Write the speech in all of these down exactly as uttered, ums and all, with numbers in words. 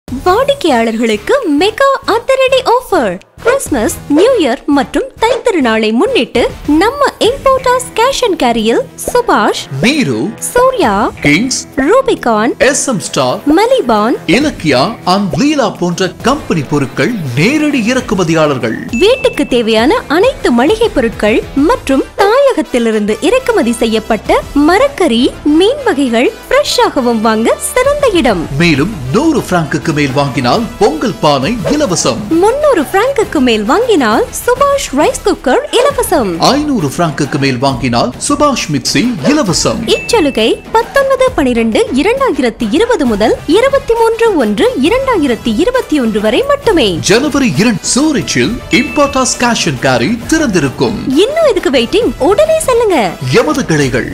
வாடிக்கையாளர்களுக்கு மெகா அதிரடி offer. Christmas, new year மற்றும் தைத்திருநாளை முன்னிட்டு நம்ம இம்போர்ட்டர்ஸ் கேஷ் அண்ட் கேரியில் சுபாஷ், மீரு, Surya, Kings, Rubicon, S M Star, மலிபான், இலக்கியா அண்ட் லீலா போன்ற கம்பெனி பொருட்கள் நேரடி இறக்குமதியாளர்கள். வீட்டுக்கு தேவையான அனைத்து மளிகை பொருட்கள் மற்றும் தாயகத்திலிருந்து இறக்குமதி செய்யப்பட்ட மரக்கறி, மீன் வகைகள் ஃப்ரெஷ்ஷாகவும் வாங்க சிறந்த இடம். மேலும் நூறு பிராங்குக்கு மேல் வாங்கினால் பொங்கல் பானை இலவசம். முன்னூறு பிராங்குக்கு மேல் வாங்கினால் சுபாஷ் ரைஸ் குக்கர் இலவசம். ஐநூறு பிராங்குக்கு மேல் வாங்கினால் சுபாஷ் மிக்சி இலவசம். இச்சலுகை பத்தொன்பது பனிரெண்டு இரண்டாயிரத்தி இருபது முதல் இருபத்தி மூன்று ஒன்று இரண்டாயிரத்தி இருபத்தி ஒன்று வரை மட்டுமே. ஜனவரி இரண்டு சூரிச்சில் இம்போர்ட்டர்ஸ் கேஷ் அண்ட் கேரி திறந்திருக்கும். இன்னும் இதுக்கு வெயிட்டிங்? உடனே செல்லுங்க. எமது கிளைகள்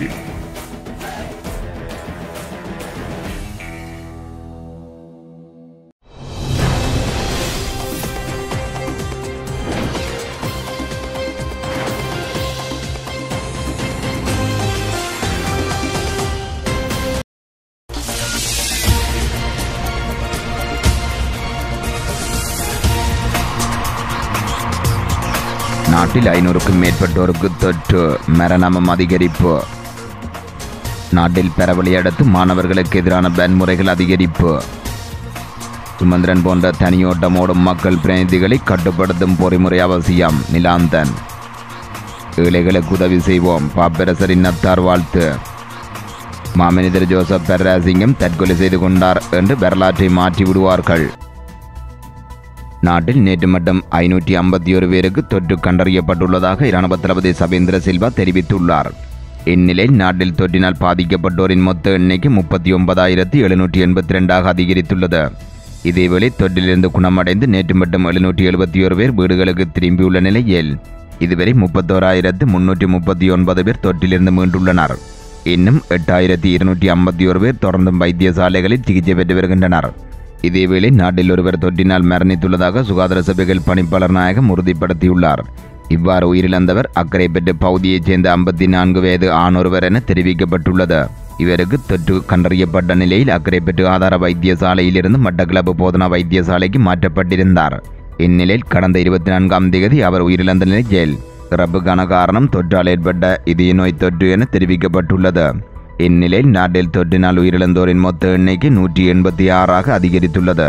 நாட்டில் ஐநூறுக்கும் மேற்பட்டோருக்கு தொற்று, மரணமும் அதிகரிப்பு. நாட்டில் பரவலை அடுத்து மாணவர்களுக்கு எதிரான வன்முறைகள் அதிகரிப்பு. சுமந்திரன் போன்ற தனியோட்டம் ஓடும் மக்கள் பிரதிநிதிகளை கட்டுப்படுத்தும் பொறிமுறை அவசியம். நிலாந்தன். ஏழைகளுக்கு உதவி செய்வோம், பாப்பரசரின் நத்தார் வாழ்த்து. மாமனிதர் ஜோசப் பெர்ராசிங்கம் தற்கொலை செய்து கொண்டார் என்று வரலாற்றை மாற்றி விடுவார்கள். நாட்டில் நேற்று மட்டும் ஐநூற்றி ஐம்பத்தி ஒரு பேருக்கு தொற்று கண்டறியப்பட்டுள்ளதாக இராணுவ தளபதி சவேந்திர சில்வா தெரிவித்துள்ளார். இந்நிலையில் நாட்டில் தொற்றினால் பாதிக்கப்பட்டோரின் மொத்த எண்ணிக்கை முப்பத்தி ஒன்பதாயிரத்தி எழுநூற்றி எண்பத்தி ரெண்டாக அதிகரித்துள்ளது. இதேவேளை தொற்றிலிருந்து குணமடைந்து நேற்று மட்டும் எழுநூற்றி எழுபத்தி ஒரு பேர் வீடுகளுக்கு திரும்பியுள்ள நிலையில் இதுவரை முப்பத்தோராயிரத்து முன்னூற்றி முப்பத்தி ஒன்பது பேர் தொற்றிலிருந்து மீண்டுள்ளனர். இன்னும் எட்டாயிரத்தி இருநூற்றி ஐம்பத்தி ஒரு பேர் தொடர்ந்தும் வைத்தியசாலைகளில் சிகிச்சை பெற்று வருகின்றனர். இதேவேளை நாட்டில் ஒருவர் தொற்றினால் மரணித்துள்ளதாக சுகாதார சபைகள் பணிப்பாளர் நாயகம் உறுதிப்படுத்தியுள்ளார். இவ்வாறு உயிரிழந்தவர் அக்கரைப்பற்று பகுதியைச் சேர்ந்த ஐம்பத்தி நான்கு வயது ஆணொருவர் என தெரிவிக்கப்பட்டுள்ளது. இவருக்கு தொற்று கண்டறியப்பட்ட நிலையில் அக்கரைப்பற்று ஆதார வைத்தியசாலையிலிருந்து மட்டக்களப்பு போதனா வைத்தியசாலைக்கு மாற்றப்பட்டிருந்தார். இந்நிலையில் கடந்த இருபத்தி நான்காம் தேதி அவர் உயிரிழந்த நிலையில் இறப்புக்கான காரணம் தொற்றால் ஏற்பட்ட இதய நோய் தொற்று என தெரிவிக்கப்பட்டுள்ளது. இந்நிலையில் நாட்டில் தொற்றினால் உயிரிழந்தோரின் மொத்த எண்ணிக்கை நூற்றி எண்பத்தி ஆறாக அதிகரித்துள்ளது.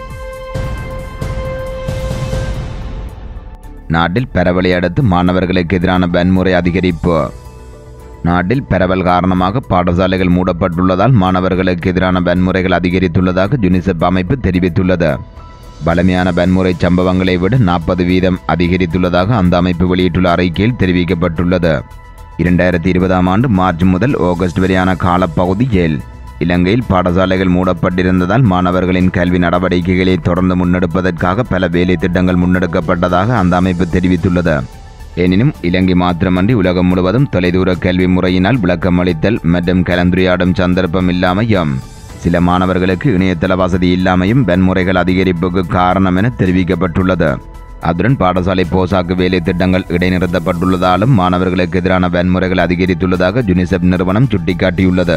நாட்டில் பரவலை அடுத்து மாணவர்களுக்கு எதிரான வன்முறை அதிகரிப்பு. நாட்டில் பரவல் காரணமாக பாடசாலைகள் மூடப்பட்டுள்ளதால் மாணவர்களுக்கு எதிரான வன்முறைகள் அதிகரித்துள்ளதாக யுனிசெப் அமைப்பு தெரிவித்துள்ளது. பலமையான வன்முறை சம்பவங்களை விட நாற்பது வீதம் அதிகரித்துள்ளதாக அந்த அமைப்பு வெளியிட்டுள்ள அறிக்கையில் தெரிவிக்கப்பட்டுள்ளது. இரண்டாயிரத்தி இருபதாம் ஆண்டு மார்ச் முதல் ஆகஸ்ட் வரையான காலப்பகுதியில் இலங்கையில் பாடசாலைகள் மூடப்பட்டிருந்ததால் மாணவர்களின் கல்வி நடவடிக்கைகளை தொடர்ந்து முன்னெடுப்பதற்காக பல வேலை திட்டங்கள் முன்னெடுக்கப்பட்டதாக அந்த அமைப்பு தெரிவித்துள்ளது. எனினும் இலங்கை மாத்திரமன்றி உலகம் முழுவதும் தொலைதூர கல்வி முறையினால் விளக்கம் அளித்தல் மற்றும் கலந்துரையாடும் சந்தர்ப்பம் இல்லாமையும் சில மாணவர்களுக்கு இணையதள வசதி இல்லாமையும் வன்முறைகள் அதிகரிப்புக்கு காரணம் என தெரிவிக்கப்பட்டுள்ளது. அதுடன் பாடசாலை போசாக்கு வேலை திட்டங்கள் இடைநிறுத்தப்பட்டுள்ளதாலும் மாணவர்களுக்கு எதிரான வன்முறைகள் அதிகரித்துள்ளதாக யுனிசெப் நிறுவனம் சுட்டிக்காட்டியுள்ளது.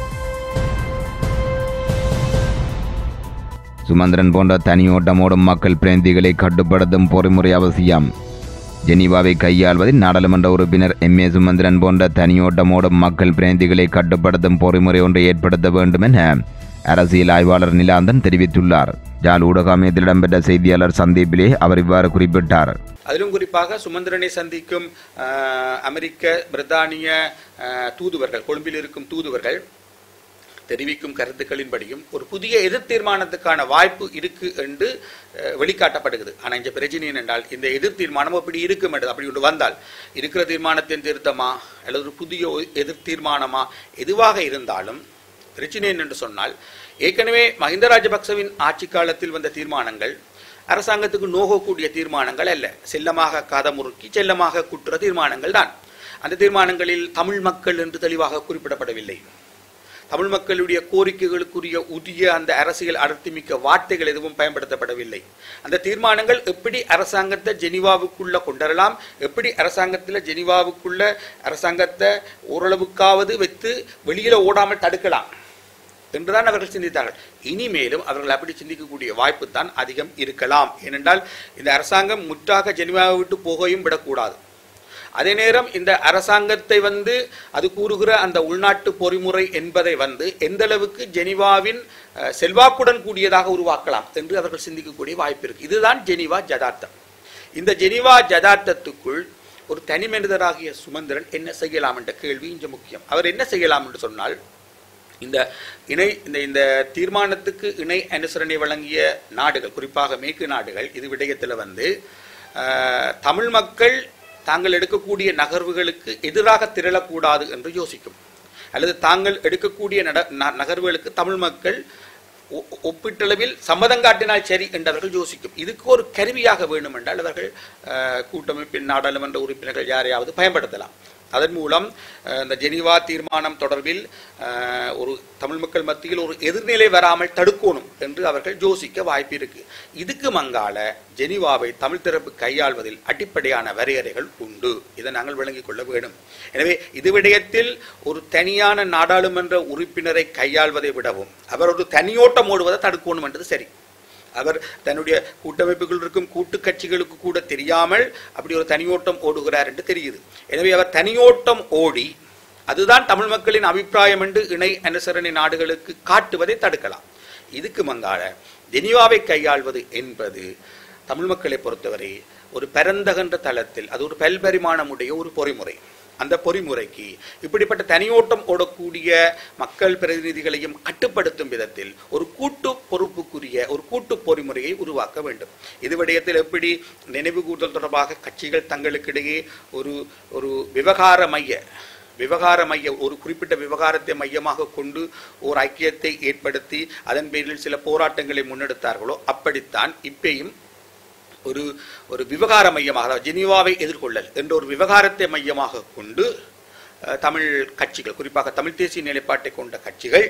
சுமந்திரன் போன்ற தனியோட்டம் ஓடும் மக்கள் பிரதிநிதிகளை கட்டுப்படுத்தும் பொறிமுறை அவசியம். ஜெனீவாவை கையாள்வதில் நாடாளுமன்ற உறுப்பினர் எம் ஏ சுமந்திரன் போன்ற தனியோட்டம் ஓடும் மக்கள் பிரதிநிதிகளை கட்டுப்படுத்தும் பொறிமுறை ஒன்றை ஏற்படுத்த வேண்டும் என அரசியல் ஆய்வாளர் நிலாந்தன் தெரிவித்துள்ளார். ஜால் ஊடக அமையத்தில் இடம்பெற்ற செய்தியாளர் சந்திப்பிலே அவர் இவ்வாறு குறிப்பிட்டார். அதிலும் குறிப்பாக சுமந்திரனை சந்திக்கும் அமெரிக்க பிரித்தானிய தூதுவர்கள், கொழும்பில் இருக்கும் தூதுவர்கள் தெரிவிக்கும் கருத்துக்களின்படியும் ஒரு புதிய எதிர் தீர்மானத்துக்கான வாய்ப்பு இருக்கு என்று வெளிக்காட்டப்படுகிறது. ஆனால் இந்த பிரச்சனை என்றால் இந்த எதிர் தீர்மானம் அப்படி இருக்கும் என்று அப்படி ஒன்று வந்தால் இருக்கிற தீர்மானத்தின் திருத்தமா அல்லது ஒரு புதிய எதிர் தீர்மானமா எதுவாக இருந்தாலும் பிரச்சனை என்று சொன்னால் ஏற்கனவே மஹிந்த ராஜபக்சவின் ஆட்சி காலத்தில் வந்த தீர்மானங்கள் அரசாங்கத்துக்கு நோகக்கூடிய தீர்மானங்கள் அல்ல, செல்லமாக காதமுறுக்கி செல்லமாக குற்ற தீர்மானங்கள் தான். அந்த தீர்மானங்களில் தமிழ் மக்கள் என்று தெளிவாக குறிப்பிடப்படவில்லை. தமிழ் மக்களுடைய கோரிக்கைகளுக்குரிய உரிய அந்த அரசியல் அடர்த்திமிக்க வார்த்தைகள் எதுவும் பயன்படுத்தப்படவில்லை. அந்த தீர்மானங்கள் எப்படி அரசாங்கத்தை ஜெனீவாவுக்குள்ள கொண்டரலாம், எப்படி அரசாங்கத்தில் ஜெனீவாவுக்குள்ள அரசாங்கத்தை ஓரளவுக்காவது வைத்து வெளியில ஓடாமல் தடுக்கலாம் என்றுதான் அவர்கள் சிந்தித்தார்கள். இனிமேலும் அவர்கள் அப்படி சிந்திக்கக்கூடிய வாய்ப்பு தான் அதிகம் இருக்கலாம். ஏனென்றால் இந்த அரசாங்கம் முற்றாக ஜெனீவாவை விட்டு போகையும் விடக்கூடாது. அதே நேரம் இந்த அரசாங்கத்தை வந்து அது கூறுகிற அந்த உள்நாட்டு பொறிமுறை என்பதை வந்து எந்த அளவுக்கு ஜெனீவாவின் செல்வாக்குடன் கூடியதாக உருவாக்கலாம் என்று அவர்கள் சிந்திக்கக்கூடிய வாய்ப்பு இருக்கு. இதுதான் ஜெனீவா ஜதார்த்தம். இந்த ஜெனீவா ஜதார்த்தத்துக்குள் ஒரு தனி மனிதராகிய சுமந்திரன் என்ன செய்யலாம் என்ற கேள்வி இங்கே முக்கியம். அவர் என்ன செய்யலாம் என்று சொன்னால், இந்த இணை இந்த இந்த தீர்மானத்துக்கு இணை அனுசரணை வழங்கிய நாடுகள், குறிப்பாக மேற்கு நாடுகள், இது விடயத்தில் வந்து தமிழ் மக்கள் தாங்கள் எடுக்கக்கூடிய நகர்வுகளுக்கு எதிராக திரளக்கூடாது என்று யோசிக்கும். அல்லது தாங்கள் எடுக்கக்கூடிய நகர்வுகளுக்கு தமிழ் மக்கள் ஒப்பீட்டளவில் சம்மதம் காட்டினால் சரி என்றவர்கள் யோசிக்கும். இதுக்கு ஒரு கருவியாக வேணும் என்றால் அவர்கள் கூட்டமைப்பின் நாடாளுமன்ற உறுப்பினர்கள் யாரையாவது பயன்படுத்தலாம். அதன் மூலம் இந்த ஜெனீவா தீர்மானம் தொடர்பில் ஒரு தமிழ் மக்கள் மத்தியில் ஒரு எதிர்நிலை வராமல் தடுக்கணும் என்று அவர்கள் யோசிக்க வாய்ப்பு இருக்கு. இதுக்கு மங்கால ஜெனீவாவை தமிழ் தரப்பு கையாள்வதில் அடிப்படையான வரையறைகள் உண்டு. இதை நாங்கள் விளங்கிக் கொள்ள வேண்டும். எனவே இது விடயத்தில் ஒரு தனியான நாடாளுமன்ற உறுப்பினரை கையாள்வதை விடவும் அவர் ஒரு தனியோட்டம் ஓடுவதை தடுக்கணும் என்றது சரி. அவர் தன்னுடைய கூட்டமைப்புகள் இருக்கும் கூட்டு கட்சிகளுக்கு கூட தெரியாமல் அப்படி ஒரு தனியோட்டம் ஓடுகிறார் என்று தெரியுது. எனவே அவர் தனியோட்டம் ஓடி அதுதான் தமிழ் மக்களின் அபிப்பிராயம் என்று இணை அனுசரணை நாடுகளுக்கு காட்டுவதை தடுக்கலாம். இதுக்கு மங்கால ஜெனீவாவை கையாள்வது என்பது தமிழ் மக்களை பொறுத்தவரை ஒரு பரந்தகன்ற தளத்தில் அது ஒரு பல்பரிமாணமுடைய ஒரு பொறிமுறை. அந்த பொறிமுறைக்கு இப்படிப்பட்ட தனியோட்டம் ஓடக்கூடிய மக்கள் பிரதிநிதிகளையும் கட்டுப்படுத்தும் விதத்தில் ஒரு கூட்டு பொறுப்புக்குரிய ஒரு கூட்டு பொறிமுறையை உருவாக்க வேண்டும். இது விடயத்தில் எப்படி நினைவு கூறுதல் தொடர்பாக கட்சிகள் தங்களுக்கிடையே ஒரு ஒரு விவகார மைய விவகார மைய ஒரு குறிப்பிட்ட விவகாரத்தை மையமாக கொண்டு ஒரு ஐக்கியத்தை ஏற்படுத்தி அதன் பேரில் சில போராட்டங்களை முன்னெடுத்தார்களோ அப்படித்தான் இப்பயும் ஒரு ஒரு விவகார மையமாக, அதாவது ஜெனீவாவை எதிர்கொள்ளல் என்ற ஒரு விவகாரத்தை மையமாக கொண்டு தமிழ் கட்சிகள், குறிப்பாக தமிழ் தேசிய நிலைப்பாட்டை கொண்ட கட்சிகள்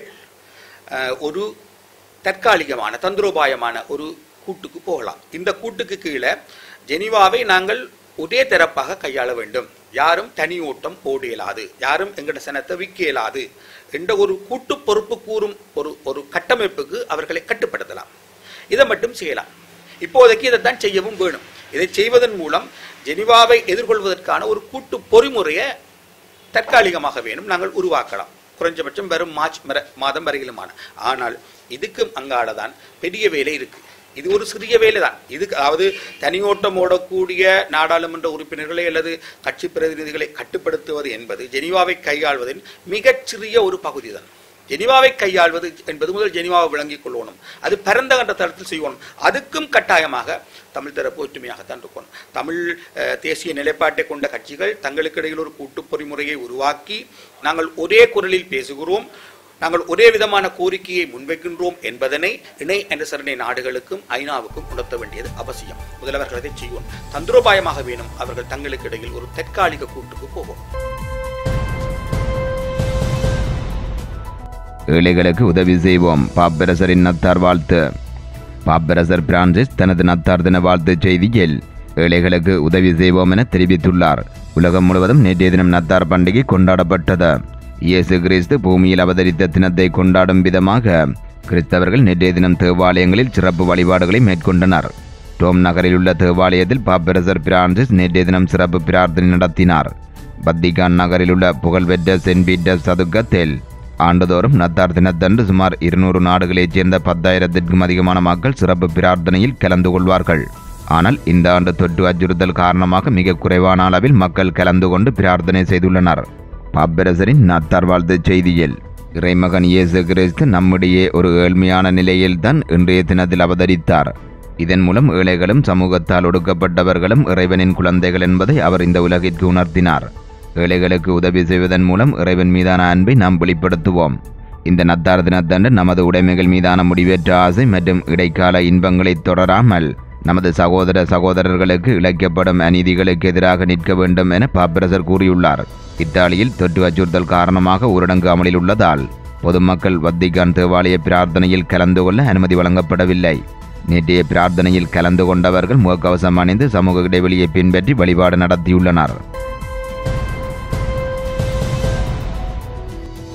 ஒரு தற்காலிகமான தந்திரோபாயமான ஒரு கூட்டுக்கு போகலாம். இந்த கூட்டுக்கு கீழே ஜெனீவாவை நாங்கள் ஒரே தரப்பாக கையாள வேண்டும், யாரும் தனி ஓட்டம் ஓட இயலாது, யாரும் எங்கட சனத்தை விற்க இயலாது என்ற ஒரு கூட்டு பொறுப்பு கூறும் ஒரு ஒரு கட்டமைப்புக்கு அவர்களை கட்டுப்படுத்தலாம். இதை மட்டும் செய்யலாம். இப்போதைக்கு இதைத்தான் செய்யவும் வேணும். இதை செய்வதன் மூலம் ஜெனீவாவை எதிர்கொள்வதற்கான ஒரு கூட்டு பொறிமுறையை தற்காலிகமாக வேணும் நாங்கள் உருவாக்கலாம், குறைஞ்சபட்சம் வரும் மார்ச் மாதம் வரையிலுமான. ஆனால் இதுக்கும் அங்காலதான் பெரிய வேலை இருக்கு. இது ஒரு சிறிய வேலை தான். இதுக்கு அதாவது தனியோட்டம் ஓடக்கூடிய நாடாளுமன்ற உறுப்பினர்களை அல்லது கட்சி பிரதிநிதிகளை கட்டுப்படுத்துவது என்பது ஜெனீவாவை கையாள்வதின் மிகச்சிறிய ஒரு பகுதி தான். ஜெனீவாவை கையாள்வது என்பது முதல் ஜெனீவாவை விளங்கிக் கொள்ளணும், அது பரந்த கண்ட தளத்தில் செய்யணும். அதுக்கும் கட்டாயமாக தமிழ் தரப்பு ஒற்றுமையாகத்தான் இருக்கணும். தமிழ் தேசிய நிலைப்பாட்டை கொண்ட கட்சிகள் தங்களுக்கு இடையில் ஒரு கூட்டு பொறிமுறையை உருவாக்கி நாங்கள் ஒரே குரலில் பேசுகிறோம், நாங்கள் ஒரே விதமான கோரிக்கையை முன்வைக்கின்றோம் என்பதனை இணை அனுசரணை நாடுகளுக்கும் ஐநாவுக்கும் உணர்த்த வேண்டியது அவசியம். முதலவர்கள் அதை செய்வோம். தந்திரோபாயமாக வேணும் அவர்கள் தங்களுக்கு இடையில் ஒரு தற்காலிக கூட்டுக்கு போகும். ஏழைகளுக்கு உதவி செய்வோம், பாப்பரசரின் நத்தார் வாழ்த்து. பாப்பரசர் பிரான்சிஸ் தனது நத்தார் தின வாழ்த்து செய்தியில் ஏழைகளுக்கு உதவி செய்வோம் என தெரிவித்துள்ளார். உலகம் முழுவதும் நேற்றைய தினம் நத்தார் பண்டிகை கொண்டாடப்பட்டது. இயேசு கிறிஸ்து பூமியில் அவதரித்த தினத்தை கொண்டாடும் விதமாக கிறிஸ்தவர்கள் நேற்றைய தினம் தேவாலயங்களில் சிறப்பு வழிபாடுகளை மேற்கொண்டனர். ரோம் நகரில் உள்ள தேவாலயத்தில் பாப்பரசர் பிரான்சிஸ் நேற்றைய தினம் சிறப்பு பிரார்த்தனை நடத்தினார். வத்திகான் நகரில் உள்ள புகழ்பெற்ற சென்ட் பீட்டர்ஸ் சதுக்கத்தில் ஆண்டுதோறும் நத்தார் தினத்தன்று சுமார் இருநூறு நாடுகளைச் சேர்ந்த பத்தாயிரத்திற்கும் அதிகமான மக்கள் சிறப்பு பிரார்த்தனையில் கலந்து கொள்வார்கள். ஆனால் இந்த ஆண்டு தொற்று அச்சுறுத்தல் காரணமாக மிக குறைவான அளவில் மக்கள் கலந்து கொண்டு பிரார்த்தனை செய்துள்ளனர். பாப்பரசரின் நத்தார் வாழ்த்து செய்தியில் இறைமகன் இயேசு கிறிஸ்து நம்முடைய ஒரு ஏழ்மையான நிலையில்தான் இன்றைய தினத்தில் அவதரித்தார். இதன் மூலம் ஏழைகளும் சமூகத்தால் ஒடுக்கப்பட்டவர்களும் இறைவனின் குழந்தைகள் என்பதை அவர் இந்த உலகிற்கு உணர்த்தினார். ஏழைகளுக்கு உதவி செய்வதன் மூலம் இறைவன் மீதான அன்பை நாம் வெளிப்படுத்துவோம். இந்த நத்தார் தினத்தன்று நமது உடைமைகள் மீதான முடிவற்ற ஆசை மற்றும் இடைக்கால இன்பங்களை தொடராமல் நமது சகோதர சகோதரர்களுக்கு இழைக்கப்படும் அநீதிகளுக்கு எதிராக நிற்க வேண்டும் என பாப்பரசர் கூறியுள்ளார். இத்தாலியில் தொற்று அச்சுறுத்தல் காரணமாக ஊரடங்கு அமலில் உள்ளதால் பொதுமக்கள் வத்திகான் தேவாலய பிரார்த்தனையில் கலந்து கொள்ள அனுமதி வழங்கப்படவில்லை. நேற்றைய பிரார்த்தனையில் கலந்து கொண்டவர்கள் முகக்கவசம் அணிந்து சமூக இடைவெளியை பின்பற்றி வழிபாடு நடத்தியுள்ளனர்.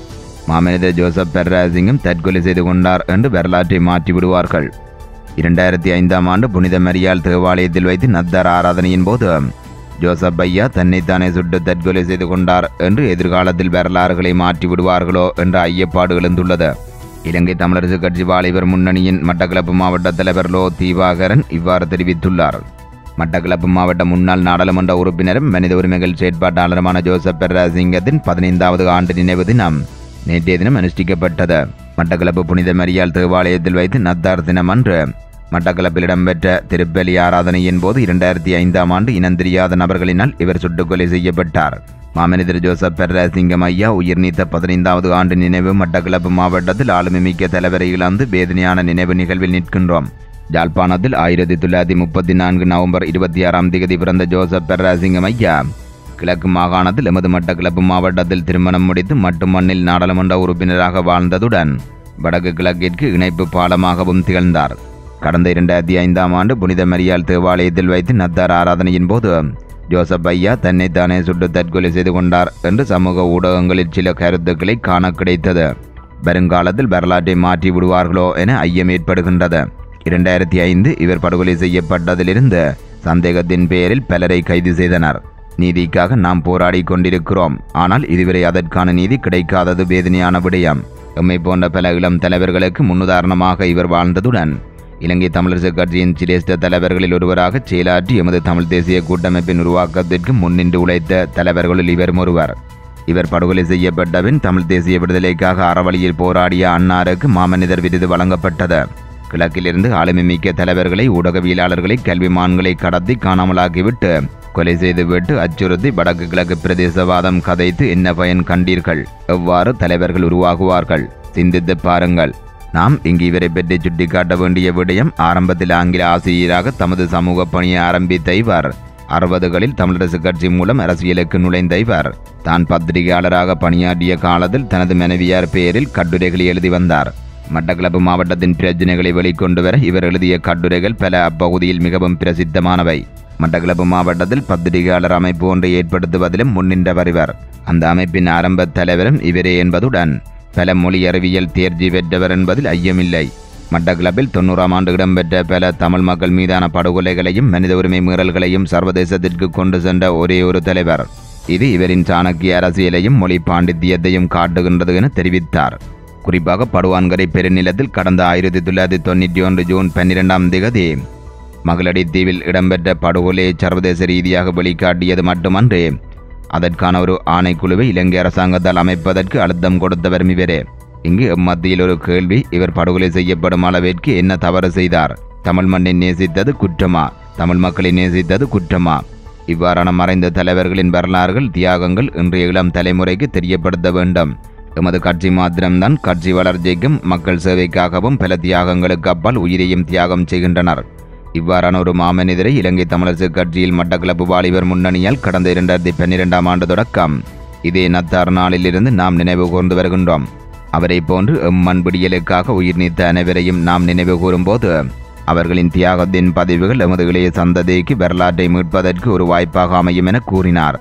மாமனிதர் ஜோசப் பெர்ராசிங்கும் தற்கொலை செய்து கொண்டார் என்று வரலாற்றை மாற்றி விடுவார்கள். இரண்டாயிரத்தி ஐந்தாம் ஆண்டு புனித மரியாள் தேவாலயத்தில் வைத்து நத்தார் ஆராதனையின் போது ஜோசப் ஐயா தன்னைத்தானே சுட்டு தற்கொலை செய்து கொண்டார் என்று எதிர்காலத்தில் வரலாறுகளை மாற்றி விடுவார்களோ என்ற ஐயப்பாடு எழுந்துள்ளது. இலங்கை தமிழரசு கட்சி வாலிபர் முன்னணியின் மட்டக்களப்பு மாவட்ட தலைவர் லோ தீவாகரன் இவ்வாறு தெரிவித்துள்ளார். மட்டக்களப்பு மாவட்ட முன்னாள் நாடாளுமன்ற உறுப்பினரும் மனித உரிமைகள் செயற்பாட்டாளருமான ஜோசப் பெர்ராசிங்கத்தின் பதினைந்தாவது ஆண்டு நினைவு தினம் நேற்றைய தினம் அனுஷ்டிக்கப்பட்டது. மட்டக்களப்பு புனித மரியாள் தேவாலயத்தில் வைத்து நத்தார் தினம் அன்று மட்டக்களப்பில் இடம்பெற்ற திருப்பலி ஆராதனையின் போது இரண்டாயிரத்தி ஐந்தாம் ஆண்டு இனந்தெரியாத நபர்களினால் இவர் சுட்டுக்கொலை செய்யப்பட்டார். மாமனிதர் ஜோசப் பெர்ராசிங்கம் ஐயா உயிர் நீத்த பதினைந்தாவது ஆண்டு நினைவு மட்டக்களப்பு மாவட்டத்தில் ஆளுமைமிக்க தலைவரை இழந்து வேதனையான நினைவு நிகழ்வில் நிற்கின்றோம். யாழ்ப்பாணத்தில் ஆயிரத்தி தொள்ளாயிரத்தி முப்பத்தி நான்கு நவம்பர் இருபத்தி ஆறாம் தேதி பிறந்த ஜோசப் பெர்ராசிங்கம் ஐயா கிழக்கு மாகாணத்தில் எமது மட்டக்களப்பு மாவட்டத்தில் திருமணம் முடித்து மட்டு மண்ணில் நாடாளுமன்ற உறுப்பினராக வாழ்ந்ததுடன் வடக்கு கிழக்கிற்கு இணைப்பு பாலமாகவும் திகழ்ந்தார். கடந்த இரண்டாயிரத்தி ஐந்தாம் ஆண்டு புனித மரியாள் தேவாலயத்தில் வைத்து நத்தார் ஆராதனையின் போது ஜோசப் ஐயா தன்னைத்தானே சுட்டு தற்கொலை செய்து கொண்டார் என்று சமூக ஊடகங்களில் சில கருத்துக்களை காண கிடைத்தது. வருங்காலத்தில் வரலாற்றை மாற்றி விடுவார்களோ என ஐயம் ஏற்படுகின்றது. இரண்டாயிரத்தி ஐந்து இவர் படுகொலை செய்யப்பட்டதிலிருந்து சந்தேகத்தின் பெயரில் பலரை கைது செய்தனர். நீதிக்காக நாம் போராடி கொண்டிருக்கிறோம். ஆனால் இதுவரை அதற்கான நீதி கிடைக்காதது வேதனையான விடயம். எம்மை போன்ற பல இளம் தலைவர்களுக்கு முன்னுதாரணமாக இவர் வாழ்ந்ததுடன் இலங்கை தமிழரசு கட்சியின் சிரேஷ்ட தலைவர்களில் ஒருவராக செயலாற்றி எமது தமிழ் தேசிய கூட்டமைப்பின் உருவாக்கத்திற்கு முன்னின்று உழைத்த தலைவர்களில் இவர் ஒருவர். இவர் படுகொலை செய்யப்பட்டபின் தமிழ் தேசிய விடுதலைக்காக அறவழியில் போராடிய அன்னாருக்கு மாமனிதர் விருது வழங்கப்பட்டது. கிழக்கிலிருந்து ஆளுமைமிக்க தலைவர்களை, ஊடகவியலாளர்களை, கல்விமான்களை கடத்தி காணாமலாக்கிவிட்டு கொலை செய்துவிட்டு அச்சுறுத்தி வடக்கு கிழக்கு பிரதேசவாதம் கதைத்து என்ன பயன் கண்டீர்கள்? எவ்வாறு தலைவர்கள் உருவாகுவார்கள்? சிந்தித்து பாருங்கள். நாம் இங்கு இவரை பற்றி சுட்டிக்காட்ட வேண்டிய விடயம், ஆரம்பத்தில் ஆங்கில ஆசிரியராக தமது சமூக பணியை ஆரம்பித்த இவர் அறுபதுகளில் தமிழரசு கட்சி மூலம் அரசியலுக்கு நுழைந்த இவர் தான் பத்திரிகையாளராக பணியாற்றிய காலத்தில் தனது மனைவியார் பெயரில் கட்டுரைகளை எழுதி வந்தார். மட்டக்களப்பு மாவட்டத்தின் பிரச்சினைகளை வெளிக்கொண்டு வர இவர் எழுதிய கட்டுரைகள் பல அப்பகுதியில் மிகவும் பிரசித்தமானவை. மட்டக்களப்பு மாவட்டத்தில் பத்திரிகையாளர் அமைப்பு ஒன்றை ஏற்படுத்துவதிலும் முன்னின்றவர் இவர். அந்த அமைப்பின் ஆரம்ப தலைவரும் இவரே என்பதுடன் பல மொழி அறிவியல் தேர்ச்சி பெற்றவர் என்பதில் ஐயமில்லை. மட்டக்களப்பில் தொண்ணூறாம் ஆண்டு இடம்பெற்ற பல தமிழ் மக்கள் மீதான படுகொலைகளையும் மனித உரிமை மீறல்களையும் சர்வதேசத்திற்கு கொண்டு சென்ற ஒரே ஒரு தலைவர். இது இவரின் சாணக்கிய அரசியலையும் மொழி பாண்டித்தியத்தையும் காட்டுகின்றது என தெரிவித்தார். குறிப்பாக படுவான்கரை பெருநிலத்தில் கடந்த ஆயிரத்தி தொள்ளாயிரத்தி தொண்ணூற்றி ஒன்று ஜூன் பன்னிரெண்டாம் தேதி மகளடி தீவில் இடம்பெற்ற படுகொலையை சர்வதேச ரீதியாக வெளிக்காட்டியது மட்டுமன்றி அதற்கான ஒரு ஆணைக்குழுவை இலங்கை அரசாங்கத்தால் அமைப்பதற்கு அழுத்தம் கொடுத்தவர் இவரே. இங்கு எம்மத்தியில் ஒரு கேள்வி, இவர் படுகொலை செய்யப்படும் அளவிற்கு என்ன தவறு செய்தார்? தமிழ் மண்ணை நேசித்தது குற்றமா? தமிழ் மக்களை நேசித்தது குற்றமா? இவ்வாறான மறைந்த தலைவர்களின் வரலாறுகள், தியாகங்கள் இன்றைய இளம் தலைமுறைக்கு தெரியப்படுத்த வேண்டும். எமது கட்சி மாத்திரம்தான் கட்சி வளர்ச்சிக்கும் மக்கள் சேவைக்காகவும் பல தியாகங்களுக்கு அப்பால் உயிரையும் தியாகம் செய்கின்றனர். இவ்வாறான ஒரு மாமனிதரை இலங்கை தமிழரசு கட்சியில் மட்டக்களப்பு வாலிபர் முன்னணியால் கடந்த இரண்டாயிரத்தி பன்னிரெண்டாம் ஆண்டு தொடக்கம் இதே நத்தார் நாளிலிருந்து நாம் நினைவு கூர்ந்து வருகின்றோம். அவரை போன்று எம்மண் விடியலுக்காக உயிர் நீத்த அனைவரையும் நாம் நினைவு கூறும்போது அவர்களின் தியாகத்தின் பதிவுகள் எமது இளைய சந்ததிக்கு வரலாற்றை மீட்பதற்கு ஒரு வாய்ப்பாக அமையும் என கூறினார்.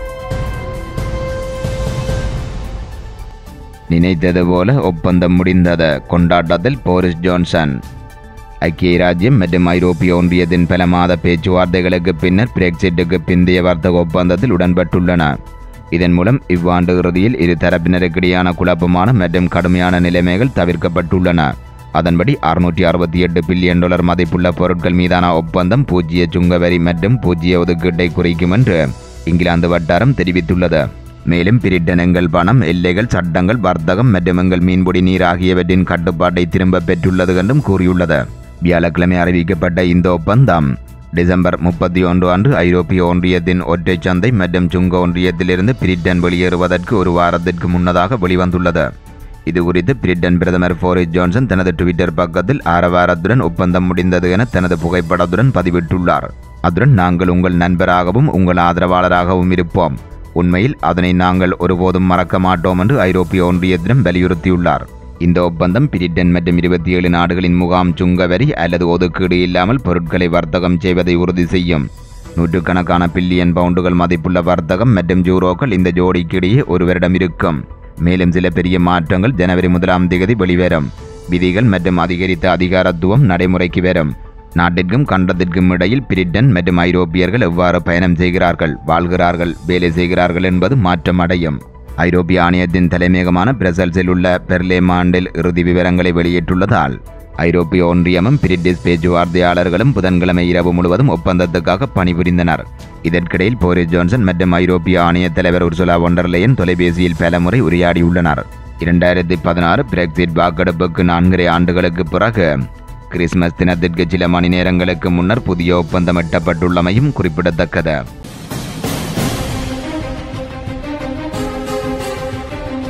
நினைத்தது போல ஒப்பந்தம் முடிந்தது. கொண்டாட்டத்தில் போரிஸ் ஜான்சன். ஐக்கிய ராஜ்யம் மற்றும் ஐரோப்பிய ஒன்றியத்தின் பல மாத பேச்சுவார்த்தைகளுக்கு பின்னர் பிரெக்சிட்டுக்கு பிந்தைய வர்த்தக ஒப்பந்தத்தில் உடன்பட்டுள்ளன. இதன் மூலம் இவ்வாண்டு இறுதியில் இரு தரப்பினருக்கிடையான குழப்பமான மற்றும் கடுமையான நிலைமைகள் தவிர்க்கப்பட்டுள்ளன. அதன்படி அறுநூற்றி அறுபத்தி எட்டு பில்லியன் டாலர் மதிப்புள்ள பொருட்கள் மீதான ஒப்பந்தம் பூஜ்ஜிய சுங்கவரி மற்றும் பூஜ்ஜிய ஒதுக்கீட்டை குறிக்கும் என்று இங்கிலாந்து வட்டாரம் தெரிவித்துள்ளது. மேலும் பிரிட்டன் எங்கள் பணம், எல்லைகள், சட்டங்கள், வர்த்தகம் மற்றும் எங்கள் மீன்பிடி நீர் ஆகியவற்றின் கட்டுப்பாட்டை திரும்ப பெற்றுள்ளது என்றும் கூறியுள்ளது. வியாழக்கிழமை அறிவிக்கப்பட்ட இந்த ஒப்பந்தம் டிசம்பர் முப்பத்தி ஒன்று அன்று ஐரோப்பிய ஒன்றியத்தின் ஒற்றை சந்தை மற்றும் சுங்க ஒன்றியத்திலிருந்து பிரிட்டன் வெளியேறுவதற்கு ஒரு வாரத்திற்கு முன்னதாக வெளிவந்துள்ளது. இதுகுறித்து பிரிட்டன் பிரதமர் போரிஸ் ஜான்சன் தனது ட்விட்டர் பக்கத்தில் ஆரவாரத்துடன் ஒப்பந்தம் முடிந்தது என தனது புகைப்படத்துடன் பதிவிட்டுள்ளார். அதுடன் நாங்கள் உங்கள் நண்பராகவும் உங்கள் ஆதரவாளராகவும் இருப்போம். உண்மையில் அதனை நாங்கள் ஒருபோதும் மறக்க மாட்டோம் என்று ஐரோப்பிய ஒன்றியத்திடம் வலியுறுத்தியுள்ளார். இந்த ஒப்பந்தம் பிரிட்டன் மற்றும் இருபத்தி ஏழு நாடுகளின் முகாம் சுங்கவரி அல்லது ஒதுக்கீடு இல்லாமல் பொருட்களை வர்த்தகம் செய்வதை உறுதி செய்யும். நூற்றுக்கணக்கான பில்லியன் பவுண்டுகள் மதிப்புள்ள வர்த்தகம் மற்றும் யூரோக்கள் இந்த ஜோடிக்கிடையே ஒருவரிடம் இருக்கும். மேலும் சில பெரிய மாற்றங்கள் ஜனவரி முதலாம் தேதி வெளிவரும். விதிகள் மற்றும் அதிகரித்த அதிகாரத்துவம் நடைமுறைக்கு வரும். நாட்டிற்கும் கண்டத்திற்கும் இடையில் பிரிட்டன் மற்றும் ஐரோப்பியர்கள் எவ்வாறு பயணம் செய்கிறார்கள், வாழ்கிறார்கள், வேலை செய்கிறார்கள் என்பது மாற்றம் அடையும். ஐரோப்பிய ஆணையத்தின் தலைமையகமான பிரசல்ஸில் உள்ள பெர்லேமாண்டில் இறுதி விவரங்களை வெளியிட்டுள்ளதால் ஐரோப்பிய ஒன்றியமும் பிரிட்டிஷ் பேச்சுவார்த்தையாளர்களும் புதன்கிழமை இரவு முழுவதும் ஒப்பந்தத்துக்காக பணிபுரிந்தனர். இதற்கிடையில் போரிஸ் ஜான்சன் மற்றும் ஐரோப்பிய ஆணைய தலைவர் உர்சுலா வொண்டர்லேயன் தொலைபேசியில் பலமுறை உரையாடியுள்ளனர். இரண்டாயிரத்தி பதினாறு பிரெக்சிட் வாக்கெடுப்புக்கு நான்கரை ஆண்டுகளுக்கு பிறகு கிறிஸ்துமஸ் தினத்திற்கு சில மணி நேரங்களுக்கு முன்னர் புதிய ஒப்பந்தம் எட்டப்பட்டுள்ளமையும் குறிப்பிடத்தக்கது.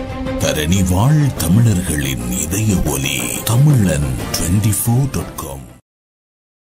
தரணி வாழ் தமிழர்களின் இதய ஒலி தமிழன் டுவெண்டி ஃபோர் டாட் காம்